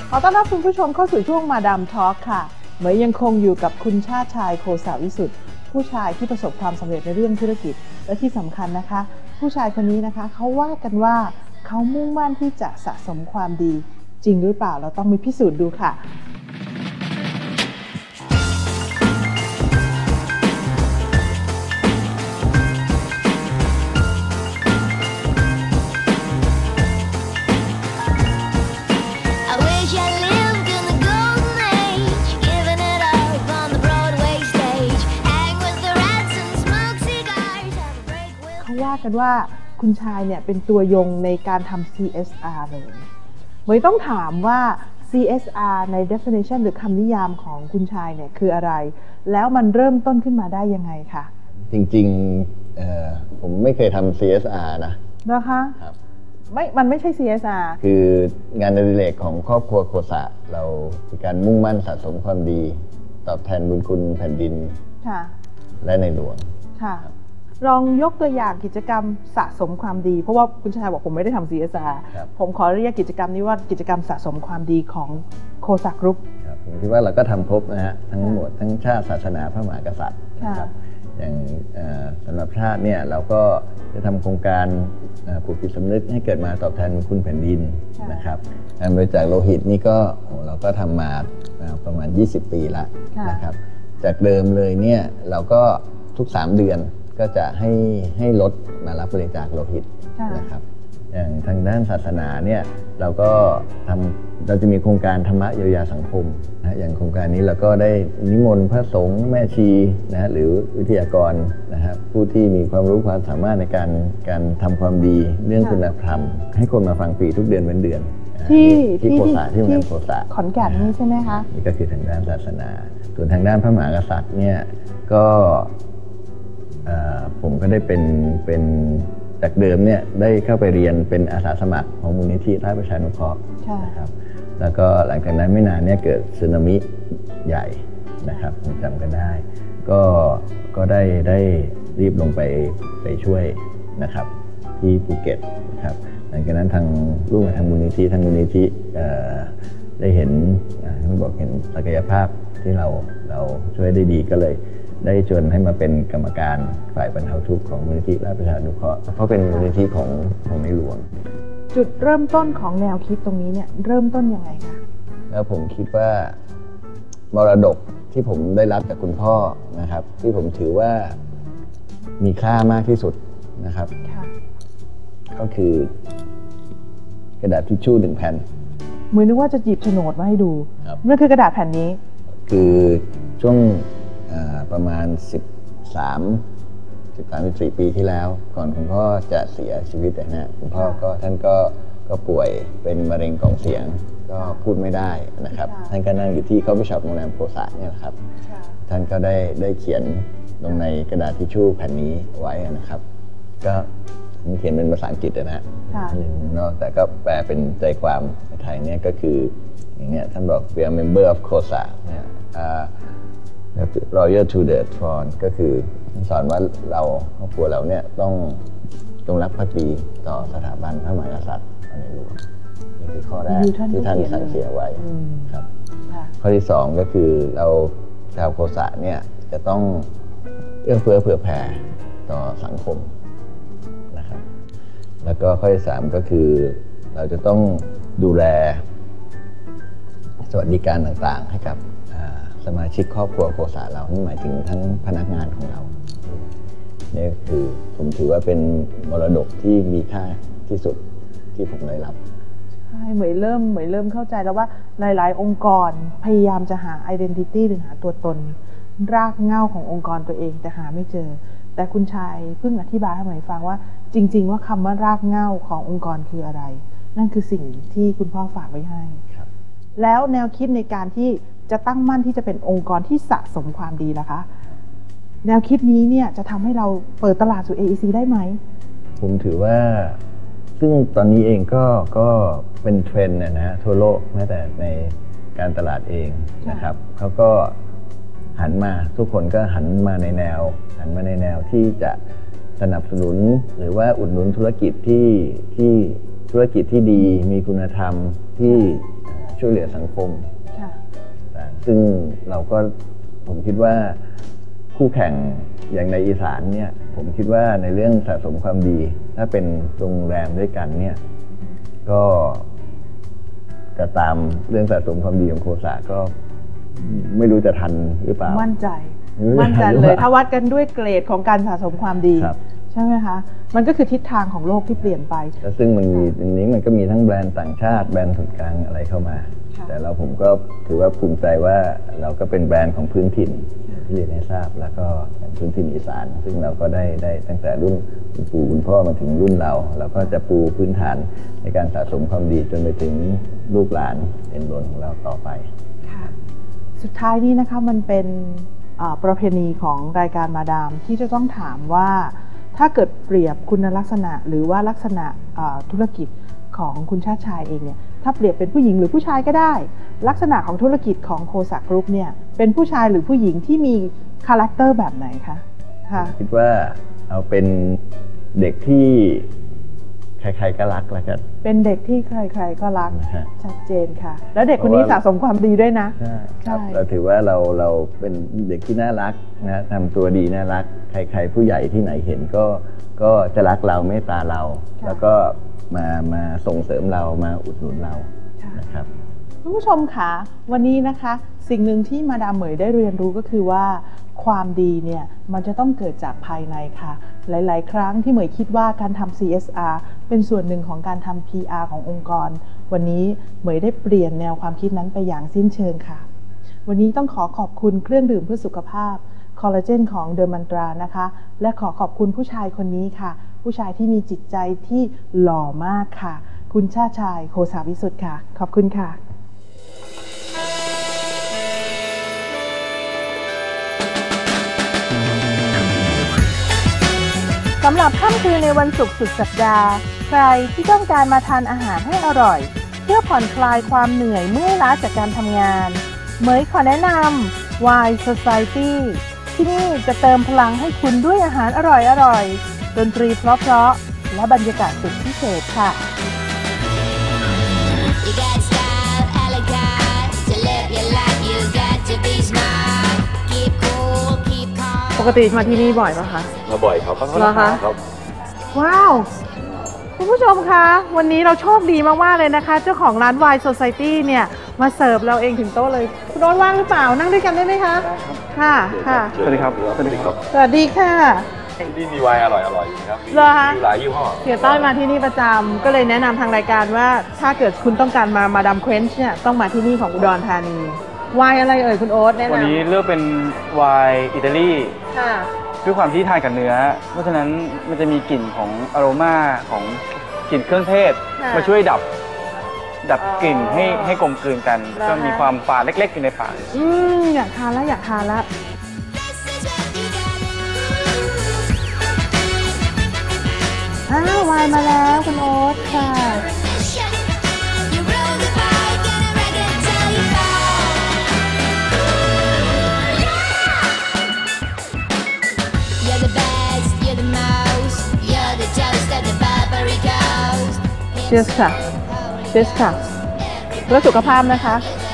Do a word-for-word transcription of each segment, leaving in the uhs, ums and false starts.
ขอต้อนรับคุณผู้ชมเข้าสู่ช่วงมาดามทอล์คค่ะเหมยยังคงอยู่กับคุณชาติชายโคสาวิสุทธิ์ผู้ชายที่ประสบความสำเร็จในเรื่องธุรกิจและที่สำคัญนะคะผู้ชายคนนี้นะคะเขาว่ากันว่าเขามุ่งมั่นที่จะสะสมความดีจริงหรือเปล่าเราต้องไปพิสูจน์ดูค่ะว่ากันว่าคุณชายเนี่ยเป็นตัวยงในการทำ ซี เอส อาร์ เลยเหมยต้องถามว่า ซี เอส อาร์ ใน definition หรือคำนิยามของคุณชายเนี่ยคืออะไรแล้วมันเริ่มต้นขึ้นมาได้ยังไงคะจริงๆผมไม่เคยทำ ซี เอส อาร์ นะนะคะครับไม่มันไม่ใช่ ซี เอส อาร์คืองานอดิเรกของครอบครัวโคสะเรามีการมุ่งมั่นสะสมความดีตอบแทนบุญคุณแผ่นดินและในหลวงค่ะลองยกตัวอย่างกิจกรรมสะสมความดีเพราะว่าคุณชายบอกผมไม่ได้ทำ ซี เอส อาร์ ผมขอเรียกกิจกรรมนี้ว่ากิจกรรมสะสมความดีของโคสะกรุ๊ปผมคิดว่าเราก็ทำครบนะฮะทั้งหมดทั้งชาติศาสนาพระมหากษัตริย์นะครับอย่างสำหรับชาติเนี่ยเราก็จะทำโครงการปลูกจิตสำนึกให้เกิดมาตอบแทนคุณแผ่นดินนะครับการบริจาคโลหิตนี่ก็เราก็ทำมาประมาณยี่สิบปีแล้วนะครับจากเดิมเลยเนี่ยเราก็ทุกสามเดือนก็จะให้ให้รถมารับบริจาคโลหิตนะครับอย่างทางด้านศาสนาเนี่ยเราก็ทำเราจะมีโครงการธรรมะเยียวยาสังคมนะอย่างโครงการนี้เราก็ได้นิมนต์พระสงฆ์แม่ชีนะฮะหรือวิทยากรนะฮะผู้ที่มีความรู้ความสามารถในการการทำความดีเรื่องคุณธรรมให้คนมาฟังฟรีทุกเดือนเป็นเดือนที่ที่โคสะที่โรงแรมโคสะขอนแก่นนี่ใช่ไหมคะนี่ก็คือทางด้านศาสนาส่วนทางด้านพระมหากษัตริย์เนี่ยก็ผมก็ได้เป็นเป็นจากเดิมเนี่ยได้เข้าไปเรียนเป็นอาสาสมัครของมูลนิธิราชประชานุเคราะห์นะครับแล้วก็หลังจากนั้นไม่นานเนี่ยเกิดสึนามิใหญ่นะครับผมจำกันได้ก็ก็ได้ได้รีบลงไปไปช่วยนะครับที่ภูเก็ตนะครับหลังจากนั้นทางร่วมกับทางมูลนิธิทางมูลนิธิได้เห็นท่านบอกเห็นศักยภาพที่เราเราช่วยได้ดีก็เลยได้ชวนให้มาเป็นกรรมการฝ่ายบรรเทาทุกข์ของมูลนิธิราชประชานุเคราะห์เพราะเป็นมูลนิธิของของในหลวงจุดเริ่มต้นของแนวคิดตรงนี้เนี่ยเริ่มต้นยังไงคะแล้วผมคิดว่ามรดกที่ผมได้รับจากคุณพ่อนะครับที่ผมถือว่ามีค่ามากที่สุดนะครับก็คือกระดาษทิชชู่หนึ่งแผ่นเหมือนนึกว่าจะหยิบโฉนดมาให้ดูนั่นคือกระดาษแผ่นนี้คือช่วงประมาณสิบสาม สิบสาม สิบสี่ปีที่แล้วก่อนคุณพ่อจะเสียชีวิตนะฮะคุณพ่อก็ท่านก็ก็ป่วยเป็นมะเร็งกล่องเสียงก็พูดไม่ได้นะครับท่านก็นั่งอยู่ที่คอฟฟี่ช็อปโรงแรมโคสะเนี่ยครับท่านก็ได้ได้เขียนลงในกระดาษทิชชู่แผ่นนี้ไว้นะครับก็ผมเขียนเป็นภาษาอังกฤษนะฮะนอกแต่ก็แปลเป็นใจความในไทยเนี่ยก็คืออย่างเนี้ยท่านบอก we are member of โคสะเนี่ยRoyal to the throne ก็คือสอนว่าเราครอบครัวเราเนี่ยต้องจงรักภักดีต่อสถาบันพระมหากษัตริย์ในหลวงนี่คือข้อแรกที่ท่านสั่งเสียไว้ครับข้อที่สองก็คือเราชาวโคสะเนี่ยจะต้องเอื้อเฟื้อเผื่อแผ่ต่อสังคมนะครับแล้วก็ข้อที่สามก็คือเราจะต้องดูแลสวัสดิการต่างๆให้กับสมาชิกครอบครัวโคสะเรานี่หมายถึงทั้งพนักงานของเรานี่คือผมถือว่าเป็นมรดกที่มีค่าที่สุดที่ผมได้รับใช่เหมยเริ่มเหมยเริ่มเข้าใจแล้วว่าหลายๆองค์กรพยายามจะหา identity หรือหาตัวตนรากเหง้าขององค์กรตัวเองแต่หาไม่เจอแต่คุณชายเพิ่งอธิบายให้เหมยฟังว่าจริงๆว่าคำว่ารากเหง้าขององค์กรคืออะไรนั่นคือสิ่งที่คุณพ่อฝากไว้ให้แล้วแนวคิดในการที่จะตั้งมั่นที่จะเป็นองค์กรที่สะสมความดีนะคะแนวคิดนี้เนี่ยจะทำให้เราเปิดตลาดสู่ เอ อี ซี ได้ไหมผมถือว่าซึ่งตอนนี้เองก็ก็เป็นเทรนด์นะฮะทั่วโลกแม้แต่ในการตลาดเองนะครับเขาก็หันมาทุกคนก็หันมาในแนวหันมาในแนวที่จะสนับสนุนหรือว่าอุดหนุนธุรกิจที่ที่ธุรกิจที่ดีมีคุณธรรมที่ช่วยเหลือสังคมค่ะซึ่งเราก็ผมคิดว่าคู่แข่งอย่างในอีสานเนี่ยผมคิดว่าในเรื่องสะสมความดีถ้าเป็นโรงแรมด้วยกันเนี่ยก็จะตามเรื่องสะสมความดีของโคสะก็ไม่รู้จะทันหรือเปล่ามั่นใจมั่นใจเลยถ้าวัดกันด้วยเกรดของการสะสมความดีใช่ไหมคะมันก็คือทิศทางของโลกที่เปลี่ยนไปแล้วซึ่งมันมีอันนี้มันก็มีทั้งแบรนด์ต่างชาติแบรนด์ส่วนกลางอะไรเข้ามาแต่เราผมก็ถือว่าภูมิใจว่าเราก็เป็นแบรนด์ของพื้นถิ่นที่เรียนให้ทราบแล้วก็เป็นพื้นถิ่นอีสานซึ่งเราก็ได้ได้ตั้งแต่รุ่นคุณปู่คุณพ่อมาถึงรุ่นเราเราก็จะปูพื้นฐานในการสะสมความดีจนไปถึงลูกหลานเป็นล้นของเราต่อไปค่ะสุดท้ายนี้นะคะมันเป็นประเพณีของรายการมาดามที่จะต้องถามว่าถ้าเกิดเปรียบคุณลักษณะหรือว่าลักษณะธุรกิจของคุณชาติชายเองเนี่ยถ้าเปรียบเป็นผู้หญิงหรือผู้ชายก็ได้ลักษณะของธุรกิจของโคสะกรุ๊ปเนี่ยเป็นผู้ชายหรือผู้หญิงที่มีคาแรคเตอร์แบบไหนคะค่ะคิดว่าเอาเป็นเด็กที่ใครๆก็รักแล้วกันเป็นเด็กที่ใครๆก็รักชัดเจนค่ะแล้วเด็กคนนี้สะสมความดีด้วยนะใช่เราถือว่าเราเราเป็นเด็กที่น่ารักนะทำตัวดีน่ารักใครๆผู้ใหญ่ที่ไหนเห็นก็ก็จะรักเราเมตตาเราแล้วก็มามาส่งเสริมเรามาอุดหนุนเรานะครับคุณผู้ชมคะวันนี้นะคะสิ่งหนึ่งที่มาดามเหมยได้เรียนรู้ก็คือว่าความดีเนี่ยมันจะต้องเกิดจากภายในค่ะหลายๆครั้งที่เหมยคิดว่าการทำ ซี เอส อาร์ เป็นส่วนหนึ่งของการทำ พี อาร์ ขององค์กรวันนี้เหมยได้เปลี่ยนแนวความคิดนั้นไปอย่างสิ้นเชิงค่ะวันนี้ต้องขอขอบคุณเครื่องดื่มเพื่อสุขภาพคอลลาเจนของเดอร์มันตรานะคะและขอขอบคุณผู้ชายคนนี้ค่ะผู้ชายที่มีจิตใจที่หล่อมากค่ะคุณชาติชายโคสะวิสุทธิ์ค่ะขอบคุณค่ะสำหรับค่ำคืนในวันศุกร์สุดสัปดาห์ใครที่ต้องการมาทานอาหารให้อร่อยเพื่อผ่อนคลายความเหนื่อยเมื่อยล้าจากการทำงานเหมยขอแนะนำ Wine Society ที่นี่จะเติมพลังให้คุณด้วยอาหารอร่อยๆดนตรีเพราะๆและบรรยากาศสุดพิเศษค่ะปกติมาที่นี่บ่อยปะคะมาบ่อยครับเหรอคะว้าวคุณผู้ชมคะวันนี้เราโชคดีมากๆเลยนะคะเจ้าของร้าน Wine Society เนี่ยมาเสิร์ฟเราเองถึงโต๊ะเลยคุณโอ๊ตว่างหรือเปล่านั่งด้วยกันได้ไหมคะค่ะค่ะสวัสดีครับสวัสดีครับสวัสดีค่ะที่นี่มีไวน์อร่อยอร่อยอยู่ครับมีหลายยี่ห้อเสียต้อยมาที่นี่ประจำก็เลยแนะนำทางรายการว่าถ้าเกิดคุณต้องการมามาดามเควนช์เนี่ยต้องมาที่นี่ของอุดรธานีไวน์อะไรเอ่ยคุณโอ๊ตแนะนำวันนี้เลือกเป็นไวน์อิตาลีค่ะด้วยความที่ทานกับเนื้อเพราะฉะนั้นมันจะมีกลิ่นของอโรมาของกลิ่นเครื่องเทศมาช่วยดับดับกลิ่นให้ให้กลมกลืนกันก็มีความฝาดเล็กๆอยู่ในปากอืมอยากทานแล้วอยากทานแล้วอ้าวไวน์มาแล้วคุณโอ๊ตค่ะเชียร์ค่ะเชียร์ค่ะเพื่อสุขภาพนะคะ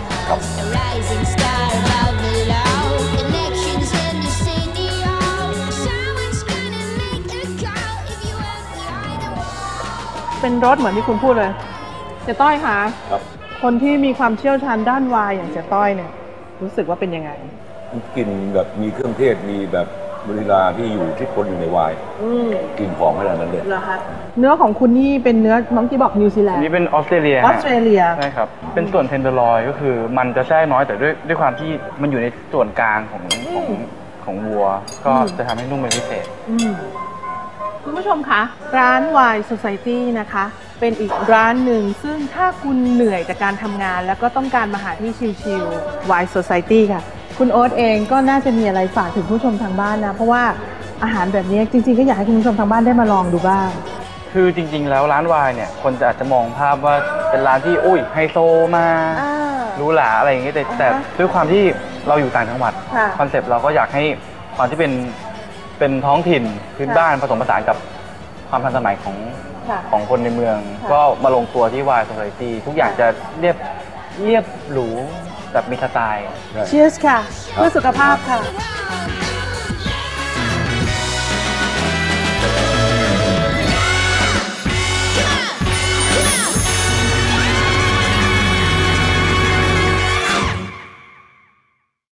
เป็นรสเหมือนที่คุณพูดเลยเจ๊ต้อยคะคนที่มีความเชี่ยวชาญด้านไวน์อย่างเจ๊ต้อยเนี่ยรู้สึกว่าเป็นยังไงกลิ่นแบบมีเครื่องเทศมีแบบวานิลาที่อยู่ที่คนอยู่ในไวน์กลิ่นหอมขนาดนั้นเลยเหรอคะเนื้อของคุณนี่เป็นเนื้อน้องที่บอกนิวซีแลนด์อันนี้เป็นออสเตรเลียออสเตรเลียใช่ครับเป็นส่วนเทนเดอร์ลอยก็คือมันจะแทรกน้อยแต่ด้วยด้วยความที่มันอยู่ในส่วนกลางของของของวัวก็จะทำให้นุ่มเป็นพิเศษคุณผู้ชมคะร้าน Wine Society นะคะเป็นอีกร้านหนึ่งซึ่งถ้าคุณเหนื่อยจากการทำงานแล้วก็ต้องการมาหาที่ชิลๆ Wine Society ค่ะคุณโอ๊ตเองก็น่าจะมีอะไรฝากถึงผู้ชมทางบ้านนะเพราะว่าอาหารแบบนี้จริงๆก็อยากให้คุณผู้ชมทางบ้านได้มาลองดูบ้างคือจริงๆแล้วร้านไวน์เนี่ยคนจะอาจจะมองภาพว่าเป็นร้านที่อุ้ยไฮโซมาหรูหราอะไรอย่างเงี้ยแต่แต่ด้วยความที่เราอยู่ต่างจังหวัดคอนเซปต์เราก็อยากให้ความที่เป็นเป็นท้องถิ่นพื้นบ้านผสมผสานกับความทันสมัยของของคนในเมืองก็มาลงตัวที่ Wine Society ทุกอย่างจะเรียบเรียบหรูแบบมีสไตล์เชียร์ค่ะเพื่อสุขภาพค่ะ